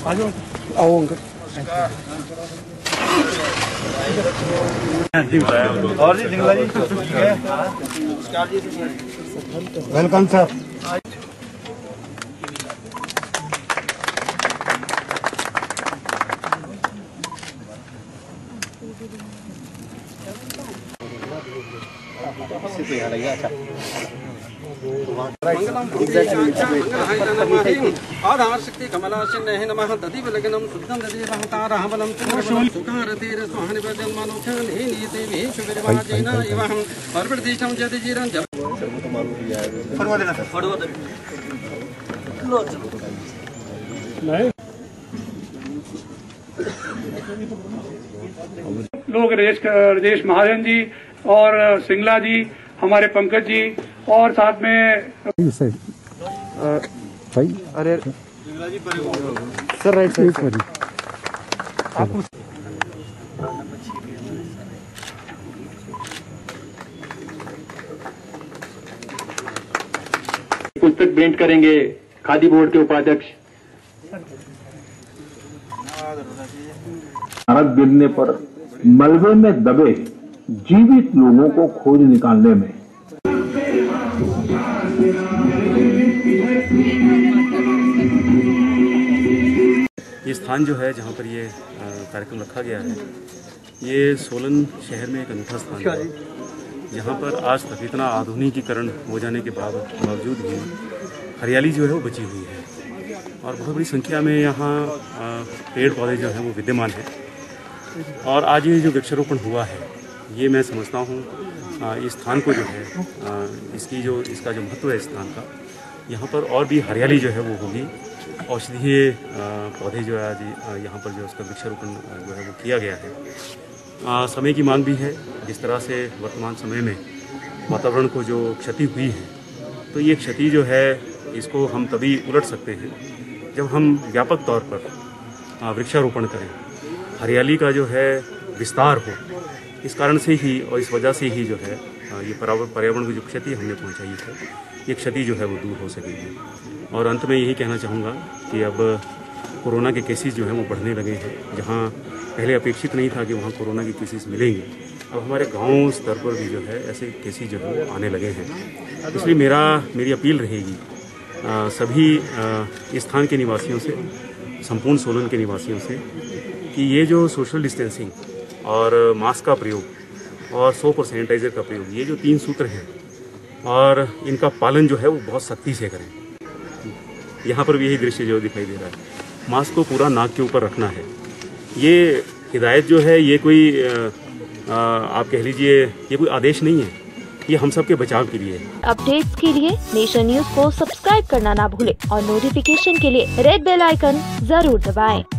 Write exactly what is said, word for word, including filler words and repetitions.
आओ अंकल। और जी सिंगला जी ठीक है। Welcome sir. आधारशक्ति कमलाशन्नः नमः दधिवलग्नं शुद्धं दधिवहतारहबलं सुखारतीरस्वाहनिपजन्मनोक्षं नीते विशुभिर्वाजेन इवहं परप्रदेशं जतिजीरं जल लोग राजेश महाजन जी और सिंगला जी, हमारे पंकज जी और साथ में भाई अरे सर राइट साइड आप पुस्तक भेंट करेंगे खादी बोर्ड के उपाध्यक्ष। सड़क गिरने पर मलबे में दबे जीवित लोगों को खोज निकालने में ये स्थान जो है जहाँ पर ये कार्यक्रम रखा गया है, ये सोलन शहर में एक अनूठा स्थान है, जहाँ पर आज तक इतना आधुनिकीकरण हो जाने के बाद बावजूद भी हरियाली जो है वो बची हुई है और बहुत बड़ी संख्या में यहाँ पेड़ पौधे जो हैं वो विद्यमान हैं। और आज ये जो वृक्षारोपण हुआ है, ये मैं समझता हूँ इस स्थान को जो है इसकी जो इसका जो महत्व है इस स्थान का, यहाँ पर और भी हरियाली जो है वो होगी। औषधीय पौधे जो है आज यहाँ पर जो उसका वृक्षारोपण जो है वो किया गया है। आ, समय की मांग भी है। जिस तरह से वर्तमान समय में वातावरण को जो क्षति हुई है, तो ये क्षति जो है इसको हम तभी उलट सकते हैं जब हम व्यापक तौर पर वृक्षारोपण करें, हरियाली का जो है विस्तार हो। इस कारण से ही और इस वजह से ही जो है ये पर्यावरण की जो क्षति हमने पहुंचाई है, ये क्षति जो है वो दूर हो सकेगी। और अंत में यही कहना चाहूँगा कि अब कोरोना के केसेस जो हैं वो बढ़ने लगे हैं। जहाँ पहले अपेक्षित नहीं था कि वहाँ कोरोना के केसेस मिलेंगे, अब हमारे गांव स्तर पर भी जो है ऐसे केसेस जो है आने लगे हैं। इसलिए मेरा मेरी अपील रहेगी आ, सभी आ, इस स्थान के निवासियों से, संपूर्ण सोलन के निवासियों से, कि ये जो सोशल डिस्टेंसिंग और मास्क का प्रयोग और सोप और सैनिटाइज़र का प्रयोग, ये जो तीन सूत्र हैं और इनका पालन जो है वो बहुत सख्ती से करें। यहाँ पर भी यही दृश्य जो दिखाई दे रहा है, मास्क को पूरा नाक के ऊपर रखना है। ये हिदायत जो है ये कोई आ, आ, आप कह लीजिए ये कोई आदेश नहीं है, ये हम सब के बचाव के लिए है। अपडेट्स के लिए नेशन न्यूज को सब्सक्राइब करना ना भूलें और नोटिफिकेशन के लिए रेड बेल आइकन जरूर दबाएं।